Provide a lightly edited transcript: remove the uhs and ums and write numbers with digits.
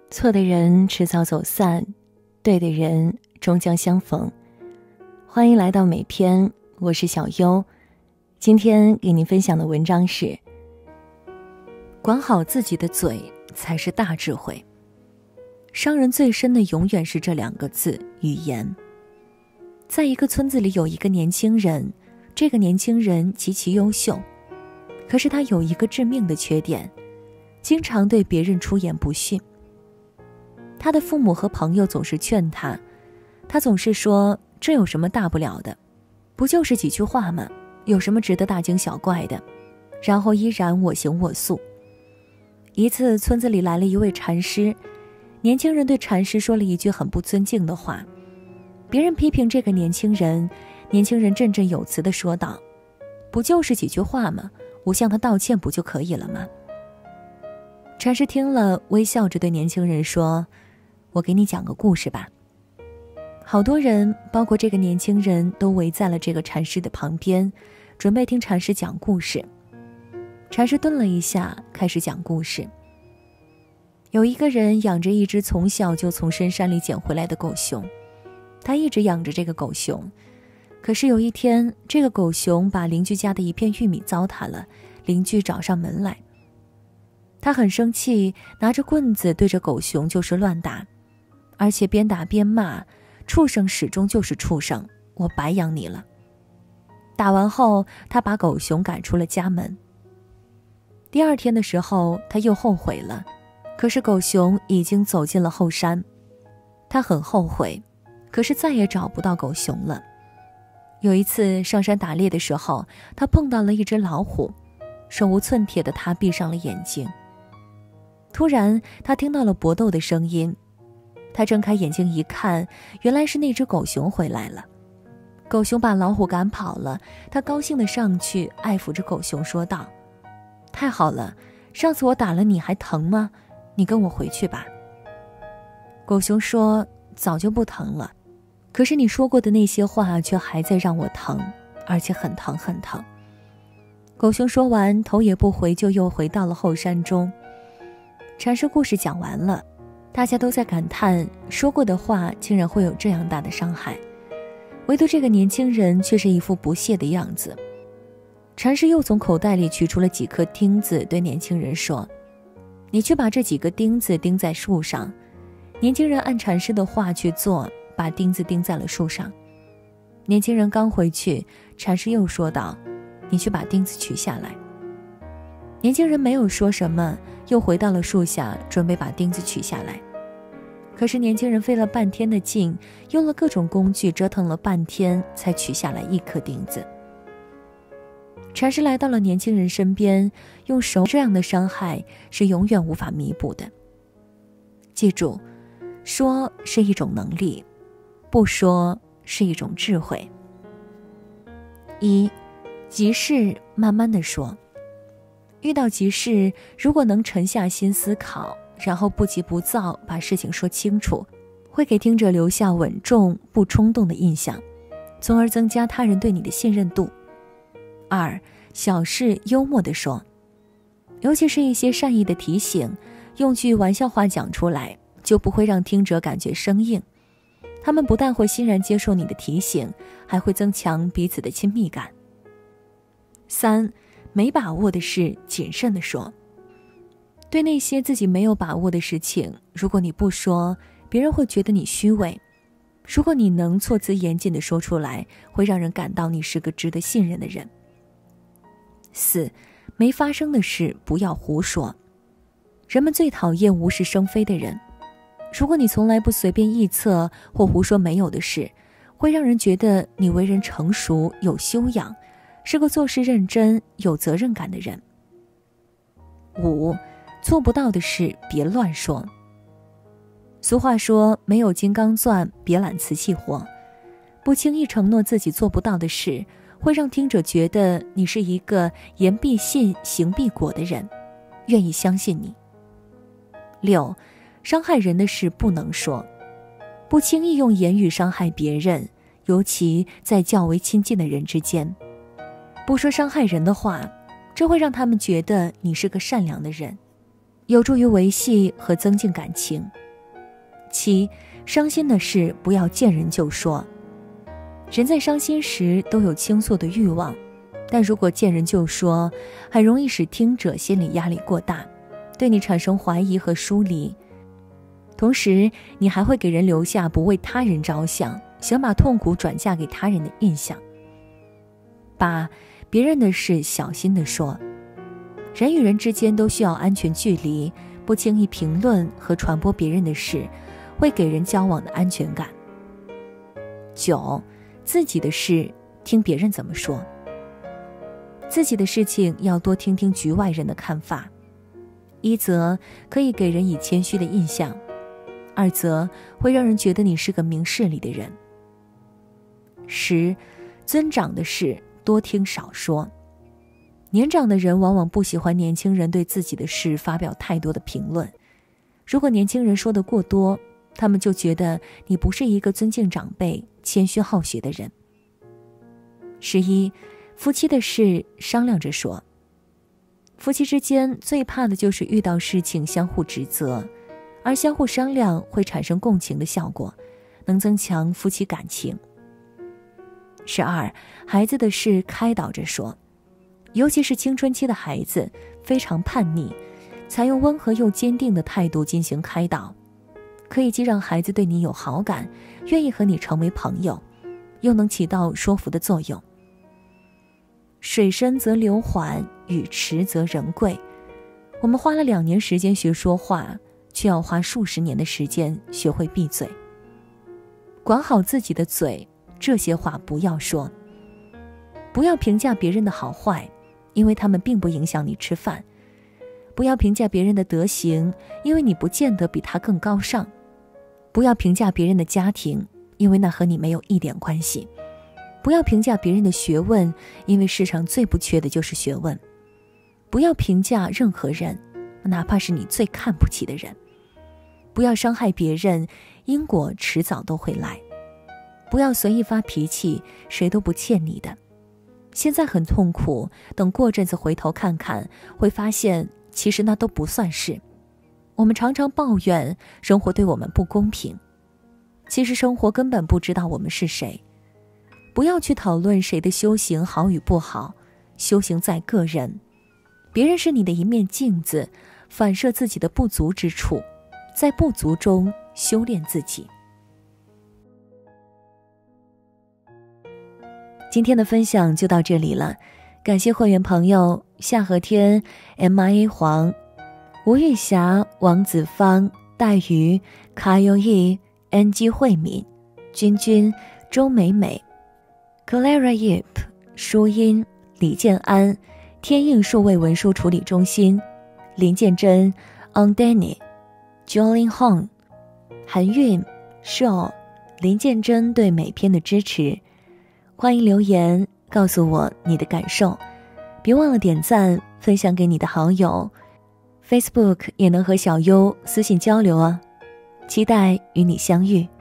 错的人迟早走散，对的人终将相逢。欢迎来到每篇，我是小优。今天给您分享的文章是：管好自己的嘴才是大智慧。伤人最深的永远是这2个字，语言。在一个村子里有一个年轻人，这个年轻人极其优秀，可是他有一个致命的缺点，经常对别人出言不逊。他的父母和朋友总是劝他，他总是说这有什么大不了的，不就是几句话吗？有什么值得大惊小怪的？然后依然我行我素。一次村子里来了一位禅师，年轻人对禅师说了一句很不尊敬的话。别人批评这个年轻人，年轻人振振有词地说道，不就是几句话吗？我向他道歉不就可以了吗？禅师听了，微笑着对年轻人说，我给你讲个故事吧。好多人，包括这个年轻人，都围在了这个禅师的旁边，准备听禅师讲故事。禅师顿了一下，开始讲故事。有一个人养着一只从小就从深山里捡回来的狗熊，他一直养着这个狗熊。可是有一天，这个狗熊把邻居家的一片玉米糟蹋了，邻居找上门来。他很生气，拿着棍子对着狗熊就是乱打，而且边打边骂，畜生始终就是畜生，我白养你了。打完后，他把狗熊赶出了家门。第二天的时候，他又后悔了，可是狗熊已经走进了后山。他很后悔，可是再也找不到狗熊了。有一次上山打猎的时候，他碰到了一只老虎，手无寸铁的他闭上了眼睛。突然他听到了搏斗的声音，他睁开眼睛一看，原来是那只狗熊回来了。狗熊把老虎赶跑了，他高兴地上去爱抚着狗熊说道，太好了，上次我打了你还疼吗？你跟我回去吧。狗熊说，早就不疼了，可是你说过的那些话却还在让我疼，而且很疼很疼。狗熊说完，头也不回就又回到了后山中。禅师故事讲完了，大家都在感叹，说过的话竟然会有这样大的伤害，唯独这个年轻人却是一副不屑的样子。禅师又从口袋里取出了几颗钉子，对年轻人说，你去把这几个钉子钉在树上。年轻人按禅师的话去做，把钉子钉在了树上。年轻人刚回去，禅师又说道，你去把钉子取下来。年轻人没有说什么，又回到了树下，准备把钉子取下来。可是年轻人费了半天的劲，用了各种工具折腾了半天，才取下来一颗钉子。禅师来到了年轻人身边，用手，这样的伤害是永远无法弥补的。记住，说是一种能力，不说是一种智慧。一，急事慢慢地说。遇到急事，如果能沉下心思考，然后不急不躁把事情说清楚，会给听者留下稳重不冲动的印象，从而增加他人对你的信任度。二，小事幽默地说，尤其是一些善意的提醒，用句玩笑话讲出来，就不会让听者感觉生硬。他们不但会欣然接受你的提醒，还会增强彼此的亲密感。三，没把握的事谨慎地说。对那些自己没有把握的事情，如果你不说，别人会觉得你虚伪。如果你能措辞严谨地说出来，会让人感到你是个值得信任的人。四，没发生的事不要胡说。人们最讨厌无事生非的人。如果你从来不随便臆测或胡说没有的事，会让人觉得你为人成熟有修养，是个做事认真有责任感的人。五，做不到的事别乱说。俗话说，没有金刚钻别揽瓷器活。不轻易承诺自己做不到的事，会让听者觉得你是一个言必信行必果的人，愿意相信你。六，伤害人的事不能说。不轻易用言语伤害别人，尤其在较为亲近的人之间。不说伤害人的话，这会让他们觉得你是个善良的人， 有助于维系和增进感情。7. 伤心的事不要见人就说。人在伤心时都有倾诉的欲望，但如果见人就说，很容易使听者心理压力过大，对你产生怀疑和疏离。同时，你还会给人留下不为他人着想，想把痛苦转嫁给他人的印象。8. 别人的事小心地说。人与人之间都需要安全距离，不轻易评论和传播别人的事，会给人交往的安全感。9. 自己的事听别人怎么说。自己的事情要多听听局外人的看法。1则可以给人以谦虚的印象，2则会让人觉得你是个明事理的人。10. 尊长的事多听少说。年长的人往往不喜欢年轻人对自己的事发表太多的评论，如果年轻人说得过多，他们就觉得你不是一个尊敬长辈、谦虚好学的人。11. 夫妻的事商量着说。夫妻之间最怕的就是遇到事情相互指责，而相互商量会产生共情的效果，能增强夫妻感情。12. 孩子的事开导着说。尤其是青春期的孩子非常叛逆，采用温和又坚定的态度进行开导，可以既让孩子对你有好感，愿意和你成为朋友，又能起到说服的作用。水深则流缓，语迟则人贵。我们花了2年时间学说话，却要花数十年的时间学会闭嘴。管好自己的嘴，这些话不要说。不要评价别人的好坏，因为他们并不影响你吃饭。不要评价别人的德行，因为你不见得比他更高尚。不要评价别人的家庭，因为那和你没有一点关系。不要评价别人的学问，因为世上最不缺的就是学问。不要评价任何人，哪怕是你最看不起的人。不要伤害别人，因果迟早都会来。不要随意发脾气，谁都不欠你的。现在很痛苦，等过阵子回头看看，会发现其实那都不算事。我们常常抱怨生活对我们不公平，其实生活根本不知道我们是谁。不要去讨论谁的修行好与不好，修行在个人。别人是你的一面镜子，反射自己的不足之处，在不足中修炼自己。今天的分享就到这里了，感谢会员朋友夏和天、MIA 黄、吴玉霞、王子芳、黛鱼、卡友义、NG 慧敏、君君、周美美、Clara Yip、舒音、李建安、天印数位文书处理中心、林建真、On Danny、Jolin Hong、韩韵、Shaw、林建真对每篇的支持。欢迎留言告诉我你的感受，别忘了点赞分享给你的好友， Facebook 也能和小优私信交流啊，期待与你相遇。